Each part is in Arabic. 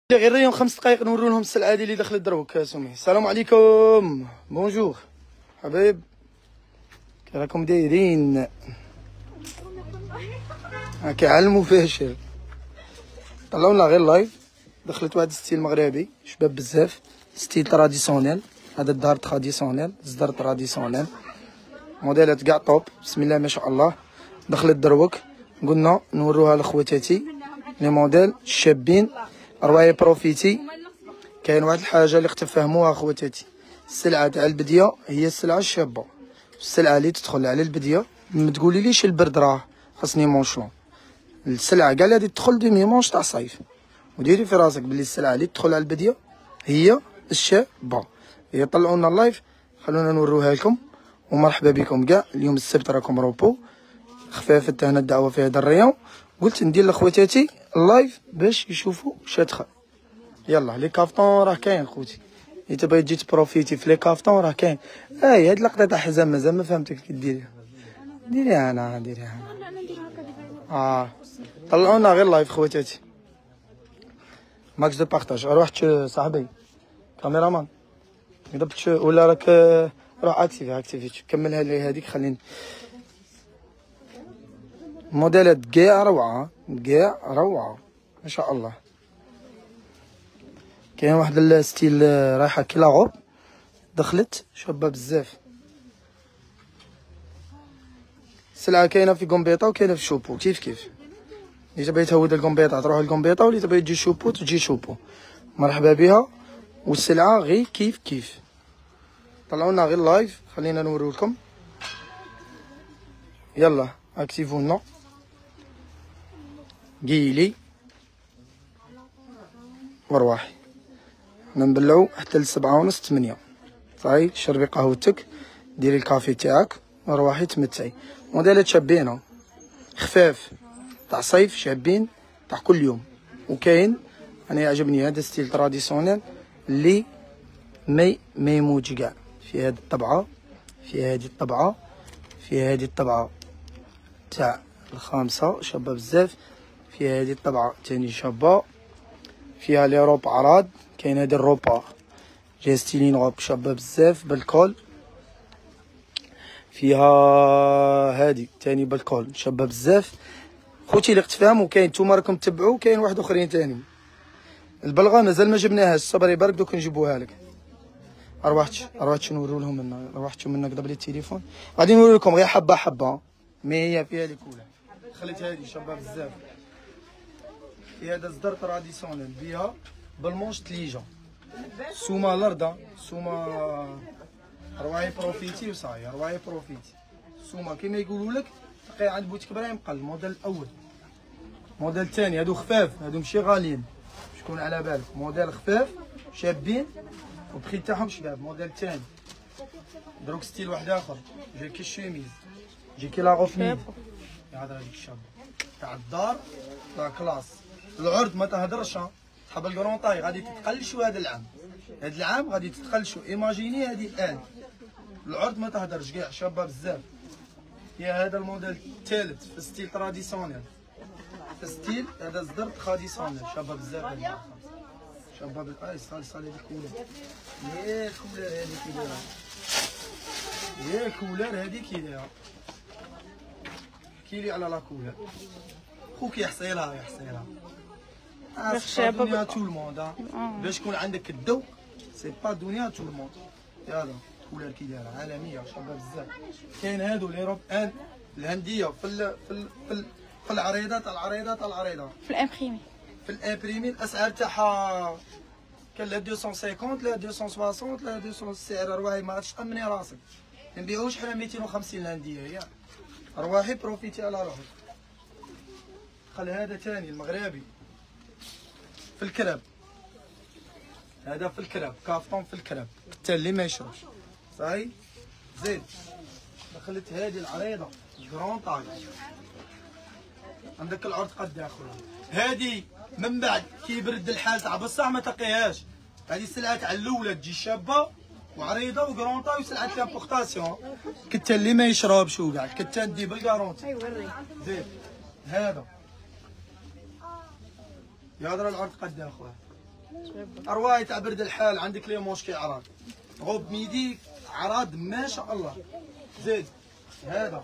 غير ريهم 5 دقائق نورو لهم السلعه اللي دخلت دروك سمي. السلام عليكم، بونجور حبايب، كي راكم دايرين؟ كيعلموا فاشل. طلعوا لنا غير لايف. دخلت واحد ستيل مغربي شباب بزاف، ستيل تراديسيونيل. هذا الدار تراديسيونيل، صدر تراديسيونيل، موديلات كاع طوب، بسم الله ما شاء الله. دخلت دروك، قلنا نوروها لخواتاتي لي موديل شابين. رواية بروفيتي. كاين واحد الحاجه اللي خصك تفهموها خواتاتي، السلعه تاع البديه هي السلعه الشابه، السلعه اللي تدخل على البديه ما تقوليليش البرد راه خاصني مونشلون. السلعه كاع اللي تدخل ديمي مونش تاع صيف، وديري في راسك بلي السلعه اللي تدخل على البديه هي الشابه. هي طلعوا لنا اللايف، خلونا نوروها لكم. ومرحبا بكم كاع. اليوم السبت راكم روبو خفاف، حتى هنا الدعوه في هذا الريون. قلت ندير لخواتاتي اللايف باش يشوفوا شادخل. يلا لي كافتون راه كاين خوتي، اللي تبغي تجي تبروفيتي في لي كافتون راه كاين. هاد اللقطه تاع حزام مازال ما فهمتك كي ديريها. ديريها انا ديريها طلعوا لنا غير لايف خواتاتي. ماكس دو بارطاج. روح صاحبي كاميرامان قدرت ولا راك روح اكتيفي كملها لي هذيك. خليني موديلات كاع روعه كاع روعه ما شاء الله. كاين واحد الستيل رايحه كي لاغوب، دخلت شابه بزاف. السلعه كاينه في كومبيطا وكاينه في شوبو كيف اللي تبغي تهود الكومبيطا تروح للكومبيطا، واللي تبغي تجي شوبو تجي شوبو. مرحبا بها. والسلعه غير كيف. طلعوا لنا غير لايف، خلينا نورو لكم. يلا اكتيفو لنا قيلي ورواحي. نبلعو حتى ل7:30 8. صاي شربي قهوتك، ديري الكافي تاعك ورواحي تمتعي. موديلات شابين خفاف تاع صيف، شابين تاع كل يوم. وكاين انا يعجبني هذا ستيل تراديسيونيل اللي ما يموتش كاع. في هذه الطبعه، في هذه الطبعه، في هذه الطبعه تاع الخامسه شابه بزاف، في هذه الطبعه تاني شابه، فيها لي روب عراض. كاين هذه الروبا جاي ستيلين روب شابه بزاف بالكول، فيها هذه تاني بالكول شابه بزاف خوتي اللي تفهموا. كاين نتوما راكم تتبعوا، كاين واحد اخرين تاني. البلغه مازال ما جبناهاش، صبري برك دوك نجيبوها لك. روحتش نورو لهم منا، روحتوا منا قبل التليفون. غادي نوري لكم غير حبه مي هي فيها لي كولا. خليت هذه شابه بزاف. في هذا صدر تراديسيونيل بها بالمونش تليجه، سوما لرده، سوما رواي بروفيتي وصاي. رواي بروفيتي سوما كيما يقولوا لك تلقاي عند بوتيك ابراهيم قل. الموديل الاول، الموديل الثاني هادو خفاف، هادو ماشي غاليين باش تكون على بالك. موديل خفاف شابين والبخي تاعهم شباب. موديل الثاني دروك ستيل واحد اخر جاي كي الشيميز، جاي كي لاغوفميد. هذا هذيك الشابه تاع الدار تاع كلاس. العرض ما تهدرش، تحب الكرونطاي غادي تتقلشوا هذا العام. هذا العام غادي تتقلشوا. ايماجيني هذه الان العرض ما تهدرش كاع شابه بزاف. هي هذا الموديل الثالث في ستيل تراديسيونيل، في ستيل هذا صدر تراديسيونيل شابه بزاف. شابه بالاي صالي هذيك كولر. يا كولر هذيك كي دايره، يا كولر هذيك كي دايره. احكيلي على لا كولر خوك. يحصيلها دنيا تو الموند. باش يكون عندك الذوق سي با دنيا تو الموند. يلا كولر كي دايره عالميه شابه بزاف. كاين هادو لي روب ان الهنديه في العريضات في الامبريمي. في الامبريمي الاسعار تاعها كان لا 250 لا 260 لا 200. السعر رواحي ما عرفتش امني راسك. نبيعوش حنا 250 الهنديه. هي رواحي بروفيتي على روحك. خلي هذا ثاني المغربي في الكراب. هذا في الكراب كافتون في الكراب حتى اللي ما يشربش. صاي زيد دخلت هذه العريضه جرون طاي. عندك العرض قد يا خويا. هذه من بعد كي يبرد الحال تاع بصح ما تلقيهاش. هذه السلعه تاع الاولى تجي شابه وعريضه وكرون طاي وسلعه لامبورطاسيون. كتا اللي ما يشربش وكاع كتا ندي بالكارونتي. زيد هذا يهضر العرض قد يا خويا. ارواي تاع برد الحال عندك لي موش كي عراض غوب ميدي عراض ما شاء الله. زيد هذا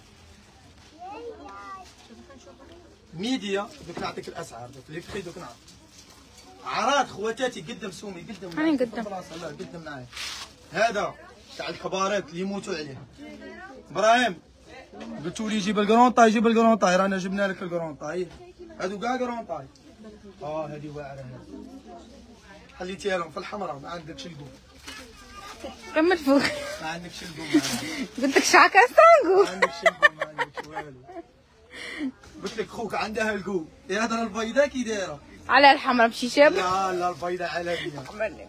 ميديا دوك نعطيك الاسعار دوك لي بري دوك نعطيك عراض خواتاتي. قدم سومي قدم هاني نقدم لا قدم معايا. هذا تاع الكبارات اللي يموتوا عليه. ابراهيم قلتوا لي جيب الكرون طاي جيب الكرون طاي رانا جبنا لك الكرون طاي. هادو كاع كرون طاي. هادي واعره هادي خليتيها لهم في الحمراء ما عندكش القوم. كمل فوق. ما عندكش القوم. قلت لك شعكه استانقو. ما عندكش القوم ما عندكش والو. قلت لك خوك عندها القوم. يا هذا البيضاء كي دايره على الحمراء مشي شاب. لا البيضاء عالميه.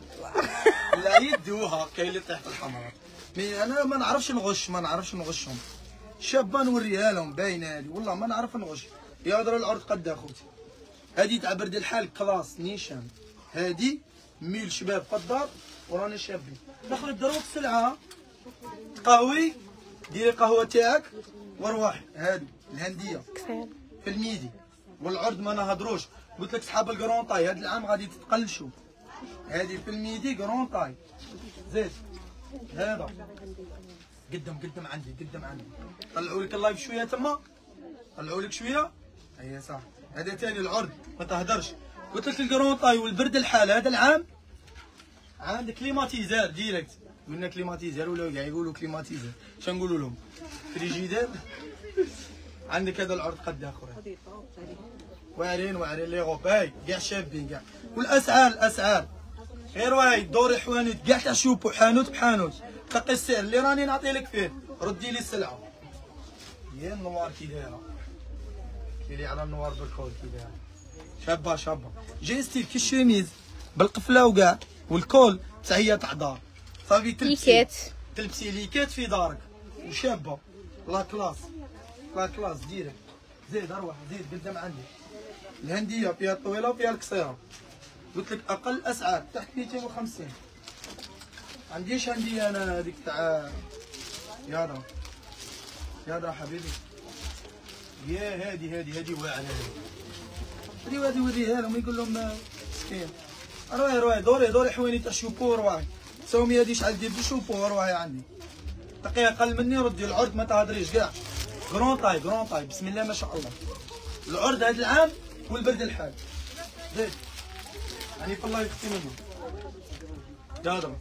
لا يدوها كاين اللي طيح في الحمراء. مي انا ما نعرفش نغشهم. شابه نوريها لهم باينه هذه والله ما نعرف نغش. يا هضر العرض قد اخوتي. هذه تاع برد الحال كلاس نيشان. هذه ميل شباب في الدار ورانا شابين. دخل دروك السلعه قهوي ديري قهوه تاعك وروحي. هذه الهنديه في الميدي والعرض ما نهضروش. قلت لك صحاب الكرون طاي هذا العام غادي تتقلشوا. هذه في الميدي كرون طاي. زيد هذا قدم عندي طلعوا لك اللايف شويه تما طلعوا لك شويه. اي صح هذا ثاني العرض ما تهدرش. قلت لك الكرون طاي والبرد الحال هذا العام عندك كليماتيزار ديريكت. قلنا كليماتيزار ولا كاع يقولوا كليماتيزار اش نقولوا لهم فريجيدير. عندك هذا العرض قد اخويا واعرين لي غوب هاي كاع شابين كاع. والاسعار غير واي دوري حوانوت كاع تاع شوبو حانوت بحانوت. تقي السعر اللي راني نعطي لك فيه ردي لي السلعه. يا النوار كي دايره كيلي على النوار بالكول كي دايره شابه جاي ستيل كي الشيميز بالقفله وكاع والكول حتى هي تاع دار صافي تلبسي ليكات في دارك وشابه لا كلاس ديريكت. زيد اروح زيد قدام عندي الهنديه فيها الطويله وفيها القصيره. قلت لك اقل اسعار تحت 250. عنديش هنديه انا هذيك تاع يا حبيبي. يا هذه واعره هذه وريها لهم يقول لهم مسكين. رواي دوري حواني تاع شوبو رواي سومي هذه شحال دير بشوبو رواي عندي تقي اقل مني ردي العرض ما تهضريش كاع. كرون طاي بسم الله ما شاء الله. العرض هذا العام والبرد الحال. زيد يعني في الله يختي منه. هذا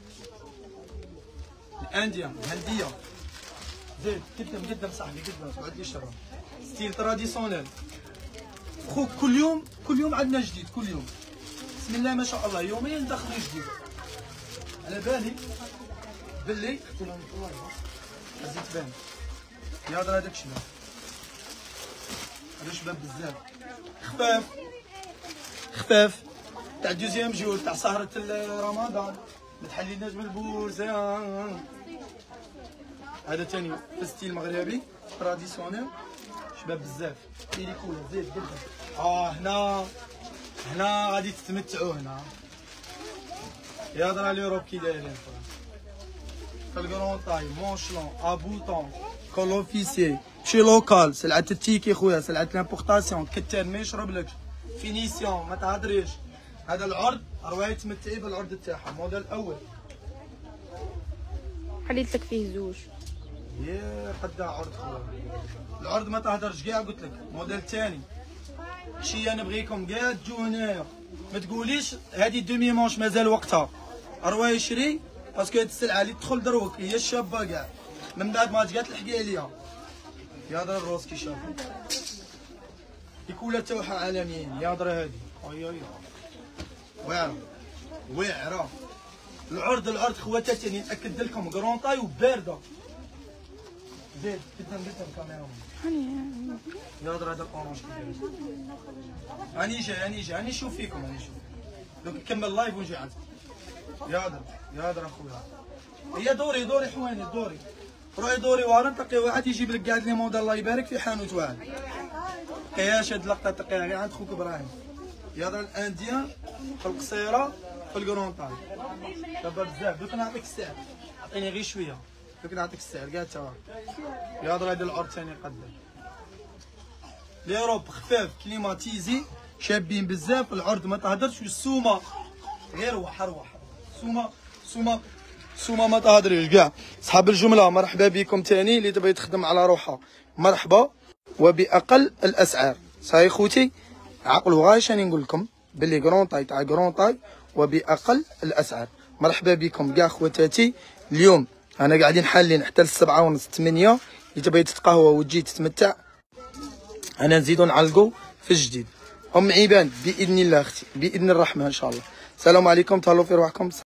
الهنديه زيد قدم صاحبي قدم تقعد لي شرا ستيل تراديسيونيل. خوك كل يوم عندنا جديد كل يوم بسم الله ما شاء الله. يوميا دخلوا جديد. على بالي باللي اختي لهم الله زيد بان يهضر هذاك الشباب. هذا شباب بزاف خفاف تاع دوزيام جور تاع سهرة رمضان ما تحليناش بالبورصة. هذا ثاني في ستيل مغربي تراديسيونيل شباب بزاف. إلي كولا زيد قدام. هنا غادي تتمتعوا. هنا يهضر على اليوروب كي دايرين في الكرون طاي مونشلون ابوطون كول اوفيسي شي لوكال سلعة التيكي خويا سلعة لامبورطاسيون كتان ما يشربلكش فينيسيون ما تهضريش. هذا العرض رواي تمتعي بالعرض تاعها موديل الاول. حليت لك فيه زوج. يا قدا عرض خويا العرض ما تهضرش كاع. قلت لك موديل ثاني شي نبغيكم كاع تجوا هنايا ما تقوليش هذه دومي مونش مازال وقتها. رواي شري باسكو هاد السلعه اللي تدخل دروك هي الشابه كاع من بعد ما تلقى تلحقي عليا. يهضر الروس كي شاف الكولا تاعها عالميين. يهضر هادي اي واعره. العرض خواتاتي ناكد لكم كرون طاي وبارده. زيد قدام كاميرا. يهضر هذا الاورانج كي داير. هاني جاي نشوف فيكم دوك نكمل لايف ونجي عندك. يهضر اخويا. هي دوري حواني روحي دوري ورا نتقي واحد يجيب لك كاع لي موديل الله يبارك في حانوت واحد. قياش هاد اللقطه تقيها غير عند خوك ابراهيم. يهضر الانديان في القصيره في الكرون طاي دابا بزاف. دوك نعطيك السعر عطيني غير شويه دوك نعطيك السعر كاع تا واحد. يهضر هذا العرض ثاني قدام ليروب خفاف كليماتيزي شابين بزاف. العرض ما تهدرش، والسومه غير روح. سومه ما تهدريش كاع. صحاب الجمله مرحبا بكم تاني. اللي تبغي تخدم على روحها مرحبا وباقل الاسعار. صاي خوتي عقلوا غايش راني نقول لكم باللي كرون طاي تاع كرون طاي وباقل الاسعار. مرحبا بكم كاع خواتاتي. اليوم انا قاعدين حالين حتى السبعة ونص 8. اللي تبغي تتقهوى وتجي تتمتع انا نزيدو نعلقوا في الجديد. ام عيبان باذن الله اختي، باذن الرحمن ان شاء الله. السلام عليكم، تهلاو في روحكم.